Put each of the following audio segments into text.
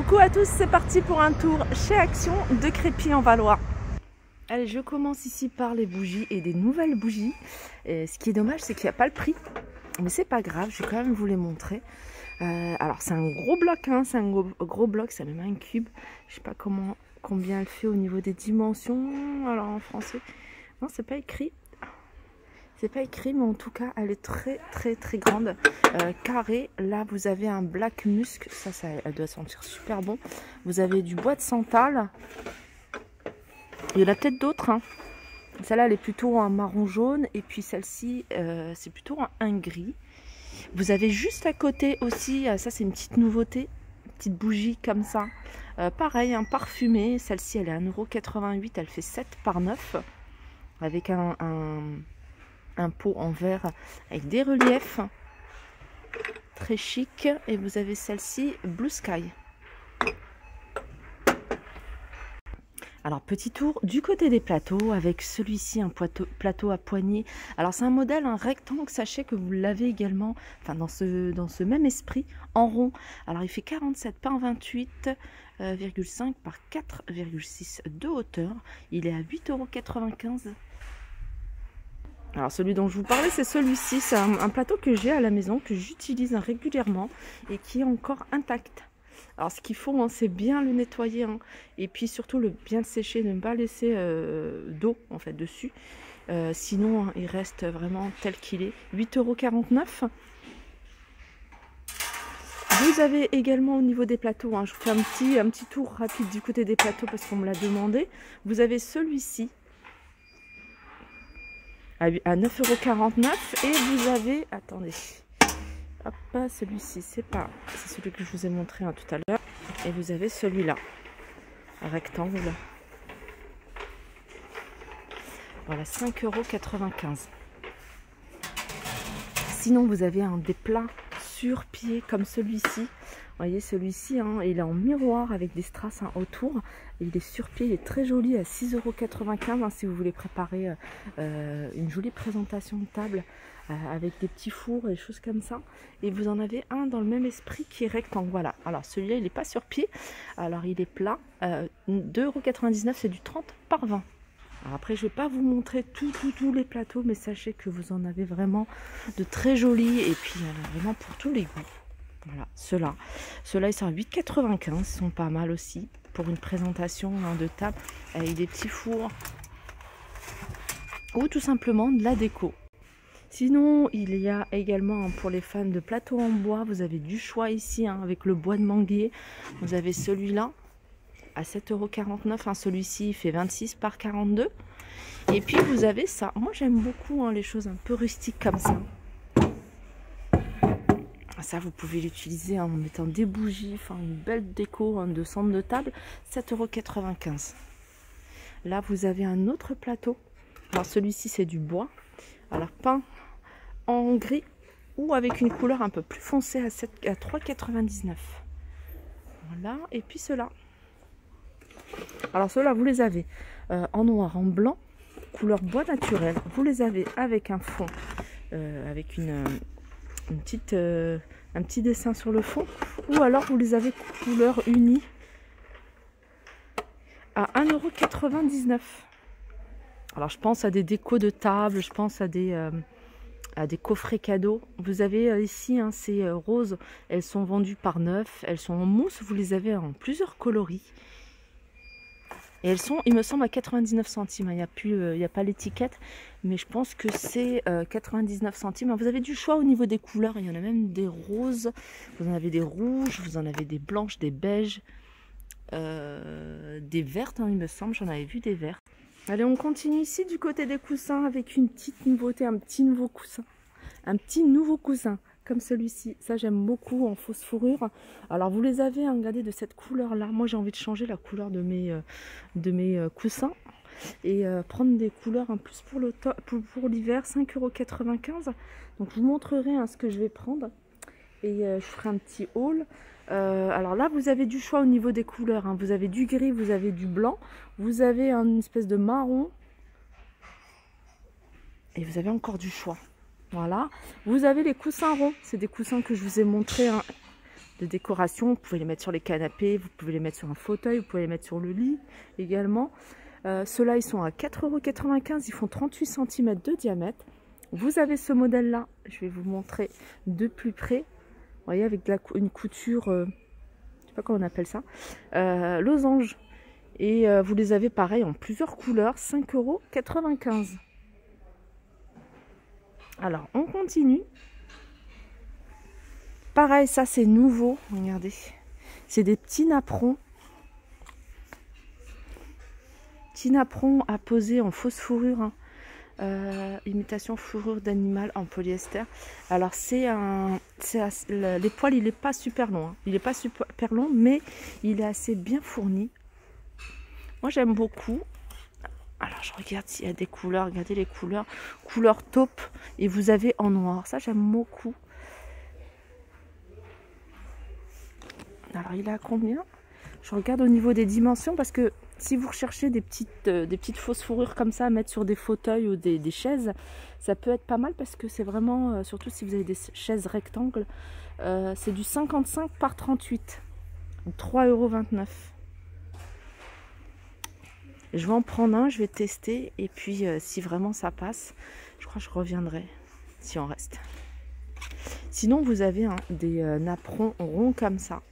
Coucou à tous, c'est parti pour un tour chez Action de Crépy en Valois. Allez, je commence ici par les bougies et des nouvelles bougies. Et ce qui est dommage, c'est qu'il n'y a pas le prix. Mais c'est pas grave, je vais quand même vous les montrer. Alors c'est un gros bloc, hein, c'est un gros bloc, c'est même un cube. Je sais pas combien elle fait au niveau des dimensions. Alors en français, non, c'est pas écrit. C'est pas écrit, mais en tout cas, elle est très grande. Carré, là, vous avez un black musk. Ça, elle doit sentir super bon. Vous avez du bois de santal. Il y en a peut-être d'autres. Hein. Celle-là, elle est plutôt en marron jaune. Et puis celle-ci, c'est plutôt un gris. Vous avez juste à côté aussi, ça, c'est une petite nouveauté. Une petite bougie comme ça. Pareil, un parfumé. Celle-ci, elle est à 1,88 €. Elle fait 7 par 9. Avec un pot en verre avec des reliefs, très chic. Et vous avez celle-ci Blue Sky. Alors petit tour du côté des plateaux avec celui-ci, un plateau à poignée. Alors c'est un modèle, un rectangle, sachez que vous l'avez également, enfin dans ce même esprit, en rond. Alors il fait 47 par 28,5 par 4,6 de hauteur. Il est à 8,95 €. Alors celui dont je vous parlais, c'est celui-ci. C'est un plateau que j'ai à la maison, que j'utilise régulièrement et qui est encore intact. Alors ce qu'il faut, hein, c'est bien le nettoyer, hein, et puis surtout bien le sécher, ne pas laisser d'eau en fait dessus. Sinon, hein, il reste vraiment tel qu'il est. 8,49 €. Vous avez également au niveau des plateaux, hein, je vous fais un petit tour rapide du côté des plateaux parce qu'on me l'a demandé. Vous avez celui-ci à 9,49 € et vous avez, attendez, hop, celui-ci, c'est celui que je vous ai montré tout à l'heure, et vous avez celui-là, rectangle, voilà, 5,95 €. Sinon vous avez des plats sur pied comme celui-ci. Vous voyez celui-ci, hein, il est en miroir avec des strass, hein, autour. Et il est sur pied, il est très joli à 6,95 €, hein, si vous voulez préparer une jolie présentation de table avec des petits fours et des choses comme ça. Et vous en avez un dans le même esprit qui est rectangle. Voilà. Alors celui-là, il n'est pas sur pied. Alors il est plat. 2,99 €, c'est du 30 par 20. Alors après, je ne vais pas vous montrer tous les plateaux, mais sachez que vous en avez vraiment de très jolis. Et puis, il y en a vraiment pour tous les goûts. Voilà, ceux-là, ils sont à 8,95 €, ils sont pas mal aussi pour une présentation, hein, de table avec des petits fours ou tout simplement de la déco. Sinon, il y a également, pour les fans de plateaux en bois, vous avez du choix ici, hein, avec le bois de manguier. Vous avez celui-là à 7,49 €, hein, celui-ci il fait 26 par 42. Et puis vous avez ça. Moi j'aime beaucoup, hein, les choses un peu rustiques comme ça. Ça, vous pouvez l'utiliser en mettant des bougies, enfin une belle déco, hein, de centre de table, 7,95 €. Là, vous avez un autre plateau. Alors, celui-ci, c'est du bois. Alors, peint en gris ou avec une couleur un peu plus foncée à 3,99 €. Voilà. Et puis, ceux-là. Alors, ceux-là, vous les avez en noir, en blanc, couleur bois naturel. Vous les avez avec un fond, avec un petit dessin sur le fond, ou alors vous les avez couleur unie à 1,99 €. Alors je pense à des décos de table, je pense à des coffrets cadeaux. Vous avez ici, hein, ces roses, elles sont vendues par 9, elles sont en mousse, vous les avez en plusieurs coloris. Et elles sont, il me semble, à 99 centimes. Il n'y a pas l'étiquette, mais je pense que c'est 99 centimes. Vous avez du choix au niveau des couleurs. Il y en a même des roses, vous en avez des rouges, vous en avez des blanches, des beiges, des vertes, hein, il me semble. J'en avais vu des vertes. Allez, on continue ici du côté des coussins avec une petite nouveauté, un petit nouveau coussin. Un petit nouveau coussin. Comme celui-ci, ça j'aime beaucoup, en fausse fourrure. Alors vous les avez, hein, regardez, de cette couleur là. Moi j'ai envie de changer la couleur de mes coussins et prendre des couleurs en plus pour l'hiver. 5,95 €. Donc je vous montrerai, hein, ce que je vais prendre et je ferai un petit haul. Alors là vous avez du choix au niveau des couleurs, hein. Vous avez du gris, vous avez du blanc, vous avez une espèce de marron et vous avez encore du choix. Voilà, vous avez les coussins ronds, c'est des coussins que je vous ai montré, hein, de décoration. Vous pouvez les mettre sur les canapés, vous pouvez les mettre sur un fauteuil, vous pouvez les mettre sur le lit également. Ceux-là, ils sont à 4,95 €, ils font 38 cm de diamètre. Vous avez ce modèle-là, je vais vous montrer de plus près. Vous voyez, avec une couture, je ne sais pas comment on appelle ça, losange. Et vous les avez pareil en plusieurs couleurs, 5,95 €. Alors, on continue. Pareil, ça c'est nouveau, regardez. C'est des petits napperons. Petits napperons à poser en fausse fourrure. Hein. Imitation fourrure d'animal en polyester. Alors les poils, il n'est pas super long. Hein. Il n'est pas super long, mais il est assez bien fourni. Moi j'aime beaucoup. Alors je regarde s'il y a des couleurs. Regardez les couleurs. Couleur taupe. Et vous avez en noir. Ça j'aime beaucoup. Alors il est à combien? Je regarde au niveau des dimensions parce que si vous recherchez des petites fausses fourrures comme ça à mettre sur des fauteuils ou des chaises, ça peut être pas mal parce que c'est vraiment, surtout si vous avez des chaises rectangles, c'est du 55 par 38, 3,29 €. Je vais en prendre un, je vais tester et puis si vraiment ça passe, je crois que je reviendrai si on reste. Sinon vous avez des napperons ronds comme ça.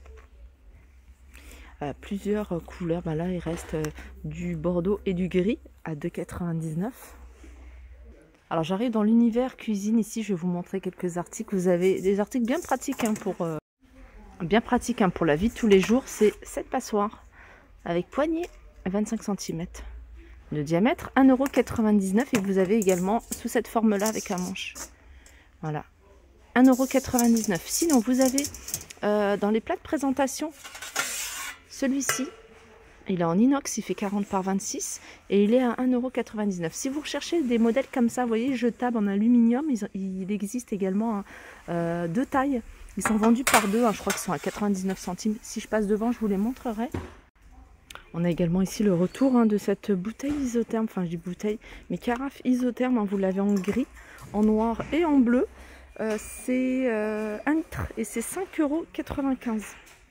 Plusieurs couleurs, là il reste du bordeaux et du gris à 2,99 €. Alors j'arrive dans l'univers cuisine, ici je vais vous montrer quelques articles. Vous avez des articles bien pratiques pour la vie de tous les jours. C'est cette passoire avec poignée à 25 cm de diamètre, 1,99 € et vous avez également sous cette forme là avec un manche. Voilà, 1,99 €. Sinon vous avez dans les plats de présentation, celui-ci, il est en inox, il fait 40 par 26 et il est à 1,99 €. Si vous recherchez des modèles comme ça, vous voyez, jetables en aluminium, il existe également deux tailles. Ils sont vendus par deux, je crois qu'ils sont à 99 centimes. Si je passe devant, je vous les montrerai. On a également ici le retour de cette bouteille isotherme, enfin je dis bouteille, mais carafe isotherme, vous l'avez en gris, en noir et en bleu. C'est 1 litre et c'est 5,95 €.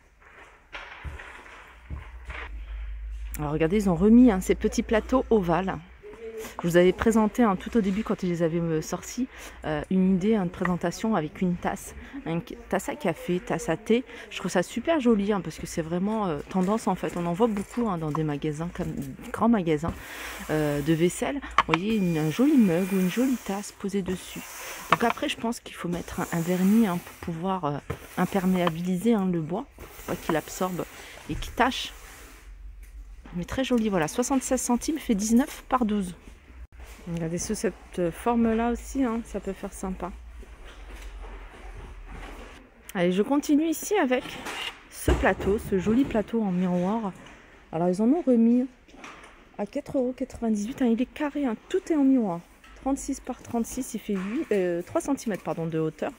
Alors regardez, ils ont remis ces petits plateaux ovales. Je vous avais présenté tout au début quand je les avais sortis une idée de présentation avec une tasse à café, tasse à thé. Je trouve ça super joli parce que c'est vraiment tendance en fait. On en voit beaucoup dans des magasins, comme grands magasins de vaisselle. Vous voyez un joli mug ou une jolie tasse posée dessus. Donc après je pense qu'il faut mettre un vernis pour pouvoir imperméabiliser le bois, pour pas qu'il absorbe et qu'il tâche. Mais très joli, voilà, 76 centimes fait 19 par 12. Regardez sous cette forme là aussi, ça peut faire sympa. Allez, je continue ici avec ce plateau, ce joli plateau en miroir. Alors ils en ont remis à 4,98 €, il est carré, tout est en miroir. 36 par 36, il fait 3 cm de hauteur.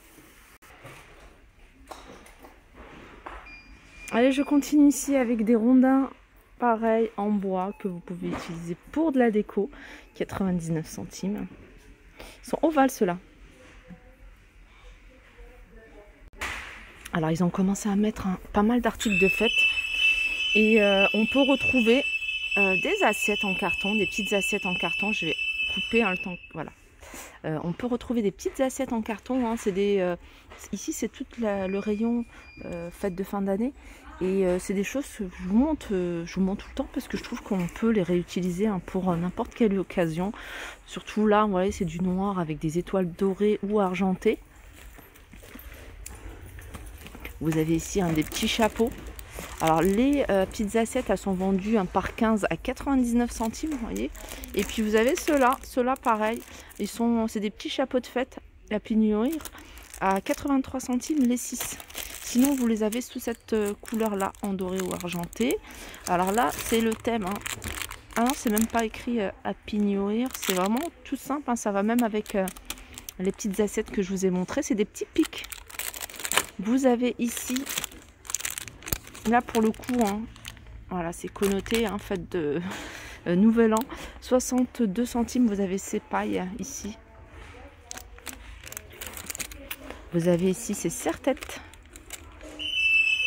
Allez, je continue ici avec des rondins. Pareil en bois que vous pouvez utiliser pour de la déco, 99 centimes. Ils sont ovales ceux-là. Alors ils ont commencé à mettre pas mal d'articles de fête et on peut retrouver des assiettes en carton, des petites assiettes en carton. Je vais couper le temps. Voilà. On peut retrouver des petites assiettes en carton. Ici c'est tout le rayon fête de fin d'année. Et c'est des choses que je vous montre tout le temps parce que je trouve qu'on peut les réutiliser pour n'importe quelle occasion. Surtout là, vous voyez, c'est du noir avec des étoiles dorées ou argentées. Vous avez ici des petits chapeaux. Alors les petites assiettes, elles sont vendues par 15 à 99 centimes, vous voyez. Et puis vous avez ceux-là pareil. C'est des petits chapeaux de fête à pignoir à 83 centimes les 6. Sinon, vous les avez sous cette couleur-là, en doré ou argenté. Alors là, c'est le thème. Ah non, c'est même pas écrit Happy New Year. C'est vraiment tout simple. Ça va même avec les petites assiettes que je vous ai montrées. C'est des petits pics. Vous avez ici, là pour le coup, voilà, c'est connoté, fête de Nouvel An. 62 centimes, vous avez ces pailles ici. Vous avez ici ces serre-têtes.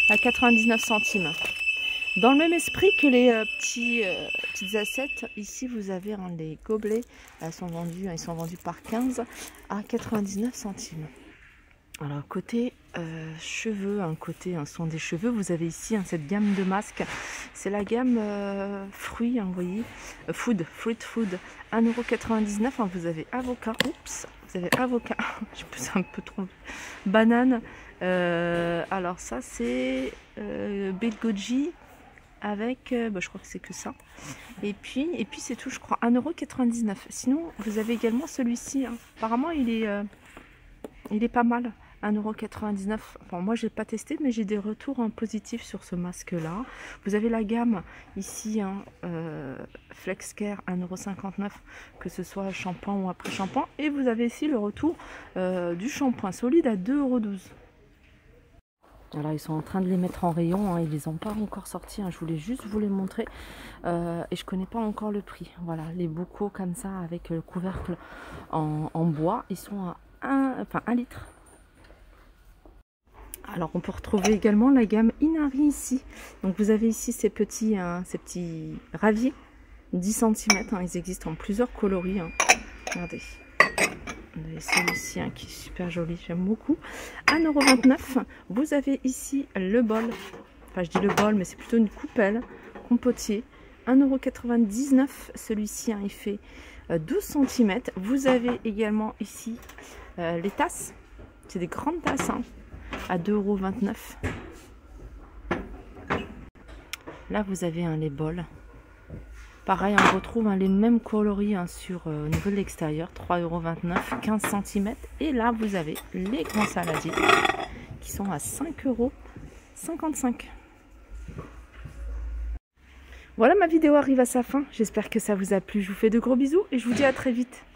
à 99 centimes. Dans le même esprit que les petites assiettes, ici vous avez les gobelets, ils sont vendus par 15 à 99 centimes. Alors côté cheveux, ce sont des cheveux, vous avez ici cette gamme de masques, c'est la gamme fruits, vous voyez, fruit food, 1,99 €, vous avez avocat, je pousse un peu trop, banane, alors ça c'est Belgoji avec, je crois que c'est que ça, et puis c'est tout je crois, 1,99 €. Sinon vous avez également celui-ci, apparemment il est pas mal. 1,99 €. Enfin, moi, j'ai pas testé, mais j'ai des retours positifs sur ce masque-là. Vous avez la gamme ici, FlexCare, 1,59 €, que ce soit shampoing ou après shampoing. Et vous avez ici le retour du shampoing solide à 2,12 €. Alors, ils sont en train de les mettre en rayon, ils les ont pas encore sortis. Je voulais juste vous les montrer. Et je connais pas encore le prix. Voilà, les bocaux comme ça, avec le couvercle en bois, ils sont à 1 litre. Alors on peut retrouver également la gamme Inari ici. Donc vous avez ici ces petits raviers, 10 cm, ils existent en plusieurs coloris. Regardez, vous avez celui-ci qui est super joli, j'aime beaucoup. 1,29 €. Vous avez ici le bol, enfin je dis le bol, mais c'est plutôt une coupelle, compotier, 1,99 €. Celui-ci il fait 12 cm. Vous avez également ici les tasses, c'est des grandes tasses, à 2,29 €. Là vous avez les bols, pareil, on retrouve les mêmes coloris sur au niveau de l'extérieur, 3,29 €, 15 cm. Et là vous avez les grands saladiers qui sont à 5,55 €. Voilà, ma vidéo arrive à sa fin, j'espère que ça vous a plu, je vous fais de gros bisous et je vous dis à très vite.